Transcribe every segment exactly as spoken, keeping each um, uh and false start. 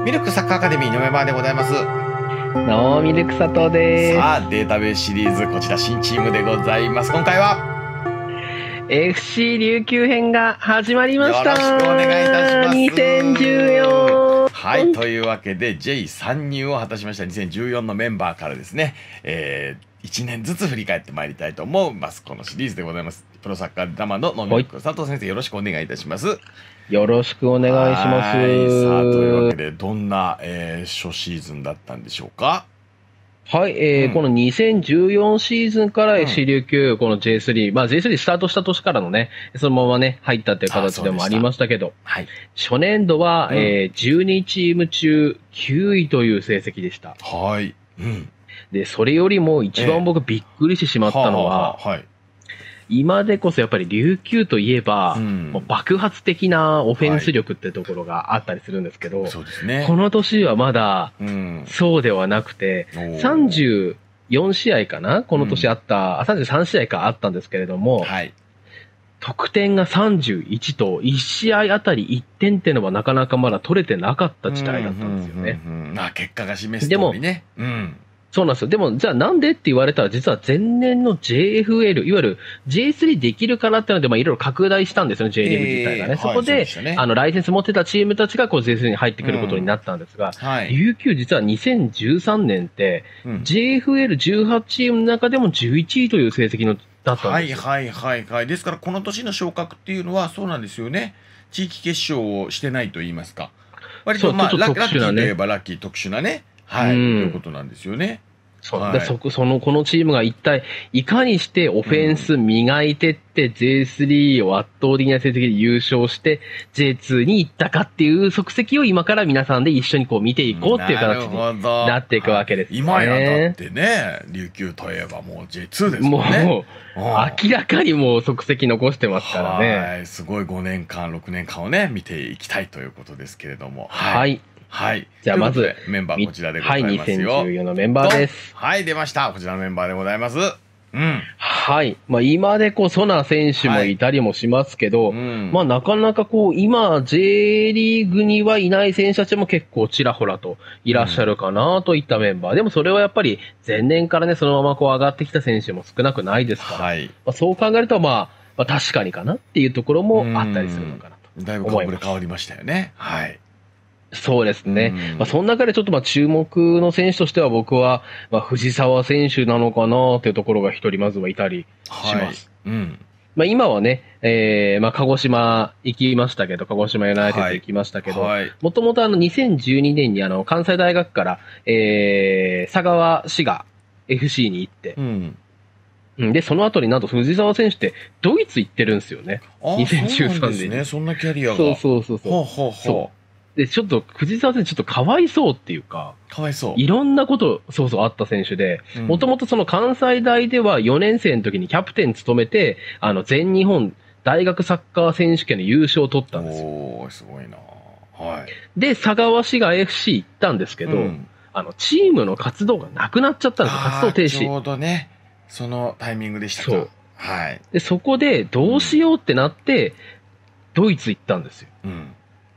ミルクサッカーアカデミーのメンバーでございます。 のミルク佐藤です。 さあ、データベースシリーズ、こちら新チームでございます。今回はエフシー 琉球編が始まりました。 よろしくお願いいたします。 にせんじゅうよん。 はい、というわけで ジェイ 参入を果たしましたにせんじゅうよんのメンバーからですね、えー、いちねんずつ振り返ってまいりたいと思います。このシリーズでございます。プロサッカー玉ののみるく佐藤先生、よろしくお願いいたします。 よろしくお願いします。 はい、さあ、というわけでどんな、えー、初シーズンだったんでしょうか。 はい、えーうん、このにせんじゅうよんシーズンから エフシー 琉球、うん、この ジェイスリー、まあ ジェイスリー スタートした年からのね、そのままね、入ったっていう形でもありましたけど、 はい、 初年度は、うん、えー、じゅうにチーム中きゅういという成績でした。 はい。うん、 で、それよりも一番僕びっくりしてしまったのは、 えー、はい。 今でこそやっぱり琉球といえば、うん、もう爆発的なオフェンス力ってところがあったりするんですけど、はい、 そうですね、 この年はまだそうではなくて、うん、さんじゅうよんしあいかなこの年あった、うん、さんじゅうさんしあいかあったんですけれども、はい、得点がさんじゅういちといち試合あたりいってんっていうのはなかなかまだ取れてなかった時代だったんですよね。 まあ結果が示す通りね。でも、うんそうなんですよ。でも、じゃあなんでって言われたら、実は前年の ジェイエフエル、いわゆる ジェイスリー できるからっていうので、まあいろいろ拡大したんですよね、J リーグ自体がね。えー、そこで、はい、ね、あの、ライセンス持ってたチームたちがこう ジェイスリー に入ってくることになったんですが、うん、はい、琉球実はにせんじゅうさんねんって、うん、ジェイエフエルじゅうはち チームの中でもじゅういちいという成績のだったんですよ。 はいはいはいはい。ですから、この年の昇格っていうのはそうなんですよね。地域決勝をしてないと言いますか。割とまあ、ラッキーといえばラッキー特殊なね。はい。ということなんですよね。 そう、はい、でそこそのこのチームが一体いかにしてオフェンス磨いてって、うん、ジェイスリー を圧倒的な成績で優勝して ジェイツー に行ったかっていう足跡を今から皆さんで一緒にこう見ていこうっていう形になっていくわけです、ね、 今やだってね、琉球といえばもう ジェイツー ですもんね。もう明らかにもう足跡残してますからね。 はい、すごいごねんかんろくねんかんをね見ていきたいということですけれども、 はい、はいはい。 じゃあまず、 メンバーこちらでございますよ。 はい、にせんじゅうよんのメンバーです。 はい、出ました。こちらのメンバーでございます。うん。 はい。まあ今でこそな選手もいたりもしますけど、はい、うん、まあなかなかこう、今 J リーグにはいない選手たちも結構ちらほらといらっしゃるかなといったメンバー。うん、でもそれはやっぱり前年からね、そのままこう上がってきた選手も少なくないですから、はい、まあ、そう考えるとまあ、まあ確かにかなっていうところもあったりするのかなと思います。 だいぶ顔ぶれ変わりましたよね。はい。 そうですね。うん、まあ、その中でちょっとまあ注目の選手としては僕は、まあ、藤沢選手なのかなというところが一人まずはいたりします。はい、うん。まあ、今はね、えー、まあ、鹿児島行きましたけど、鹿児島ユナイテッド行きましたけど、もともとあのにせんじゅうにねんにあの関西大学から、えー、佐川市が エフシー に行って、うん、で、その後になんと藤沢選手ってドイツ行ってるんですよね。にせんじゅうさんねんに。そうなんですね。 そんなキャリアが。 そうそうそうそう。 ほうほうほう。 で、ちょっと、藤沢選手ちょっとかわいそうっていうか、 かわいそう。 いろんなこと、そうそうあった選手で、もともとその関西大ではよねん生の時にキャプテン務めて、あの、全日本大学サッカー選手権の優勝を取ったんですよ。 おー、すごいな。はい。 で、佐川市が エフシー 行ったんですけど、うん、あの、チームの活動がなくなっちゃったんですよ、活動停止。 ちょうどね、そのタイミングでしたか。 そう。 はい。 で、そこでどうしようってなって、うん、ドイツ行ったんですよ。うん。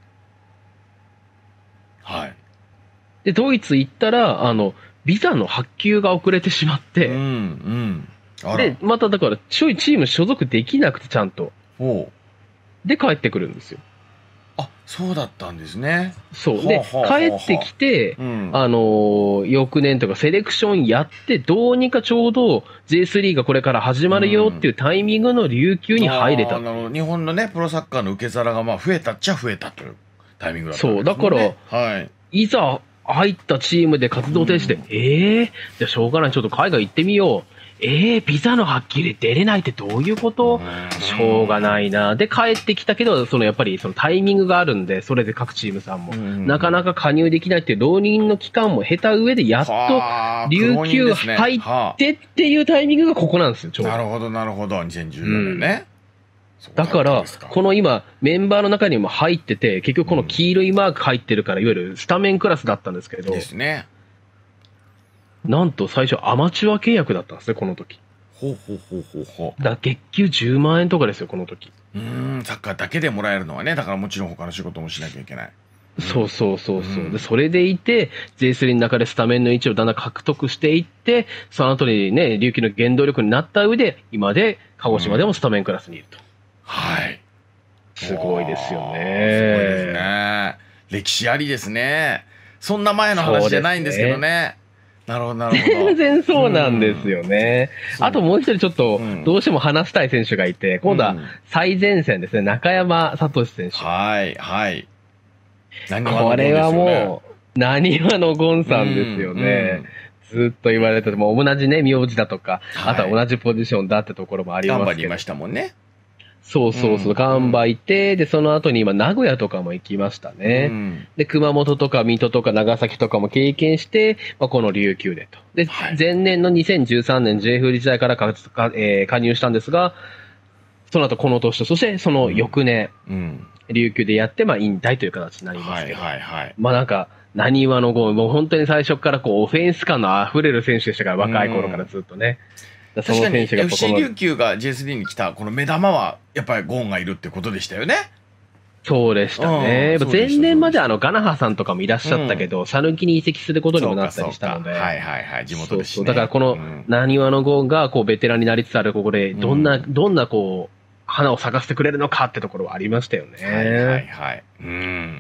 はい。 で、ドイツ行ったら、あの、ビザの発給が遅れてしまって、うん、うん。で、まただから、ちょいチーム所属できなくて、ちゃんと。おで、帰ってくるんですよ。 あ、そうだったんですね。 そう。で、帰ってきて、うん、あのー、翌年とかセレクションやって、どうにかちょうど ジェイスリー がこれから始まるよっていうタイミングの琉球に入れた。 うん、あの日本のね、プロサッカーの受け皿がまあ増えたっちゃ増えたというタイミングだったんですね。 そう、だから、はい。いざ入ったチームで活動停止で、うん、ええー、じゃあしょうがない、ちょっと海外行ってみよう。ええー、ビザの発給で出れないってどういうこと？しょうがないな。で、帰ってきたけど、そのやっぱりそのタイミングがあるんで、それで各チームさんも、なかなか加入できないっていう浪人の期間も経た上で、やっと琉球入ってっていうタイミングがここなんですよ、ちょうど。 なるほど、なるほど。にせんじゅうよねんね。 うん、だから、この今、メンバーの中にも入ってて、結局この黄色いマーク入ってるから、いわゆるスタメンクラスだったんですけど、 ですね。 なんと最初アマチュア契約だったんですね、この時。 ほうほうほうほうほう。 だから月給じゅうまんえんとかですよ、この時。 うーん、サッカーだけでもらえるのはね、だからもちろん他の仕事もしなきゃいけない。 そうそうそうそう、うん、でそれでいて ジェイスリー の中でスタメンの位置をだんだん獲得していって、その後にね琉球の原動力になった上で今で鹿児島でもスタメンクラスにいると、うん、 はいすごいですよね。すごいですね。歴史ありですね。そんな前の話じゃないんですけどね。なるほどなるほど。 全然そうなんですよね。うん、あともう一人ちょっとどうしても話したい選手がいて、うん、今度は最前線ですね、中山聡選手。 はいはい。 これはもう、なにわのゴンさんですよね。うんうん、ずっと言われてて、も同じね、名字だとか、はい、あとは同じポジションだってところもありますけど。 頑張りましたもんね。 そうそうそう、ガンバいて、で、その後に今、名古屋とかも行きましたね。うん、で、熊本とか水戸とか長崎とかも経験して、まあ、この琉球でと。で、はい、前年のにせんじゅうさんねん ジェイエフ 時代からかか、えー、加入したんですが、その後この年と、そしてその翌年、うんうん、琉球でやって、まあ、引退という形になりますけど、はいはいはい、まあなんか、なにわのゴール、もう本当に最初からこう、オフェンス感の溢れる選手でしたから、若い頃からずっとね。 うん、確かに エフシー 琉球が ジェイスリー に来たこの目玉はやっぱりゴーンがいるってことでしたよね。 そうでしたね。前年まであのガナハさんとかもいらっしゃったけど、讃岐、うん、に移籍することにもなったりしたので、 はいはいはい、地元ですし、ね、 だからこのなにわのゴーンがこうベテランになりつつあるここでどんな、うん、どんなこう花を咲かせてくれるのかってところはありましたよね。 はいはいはい。うん。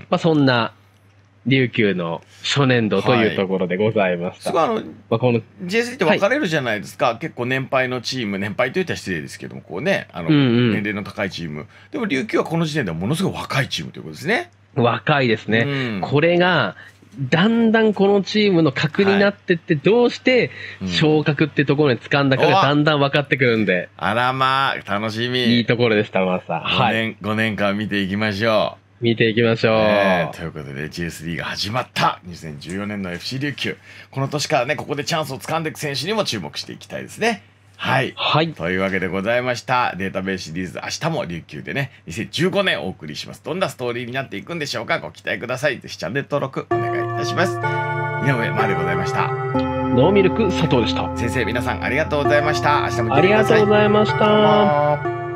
まあそんな琉球の初年度というところでございました。 はい、すごいあの、まあ、この ジェイスリー って分かれるじゃないですか、はい、結構年配のチーム、年配といったら失礼ですけども、こうね、あの、うんうん、年齢の高いチーム、でも琉球はこの時点ではものすごい若いチームということですね。 若いですね。うん、これがだんだんこのチームの核になってって、はい、どうして昇格ってところに掴んだかがだんだん分かってくるんで、 あらまあ楽しみ。 いいところでした、まさ。 ごねん、はい、ごねんかん見ていきましょう。 見ていきましょう、 えー、ということで ジェイエスリー が始まったにせんじゅうよねんの エフシー 琉球、この年からねここでチャンスを掴んでいく選手にも注目していきたいですね。はい、はい、というわけでございました。データベースシリーズ、明日も琉球でねにせんじゅうごねんお送りします。どんなストーリーになっていくんでしょうか。ご期待ください。ぜひチャンネル登録お願いいたします。井上までございました。 ノーミルク佐藤でした。 先生皆さんありがとうございました。明日もありがとうございました。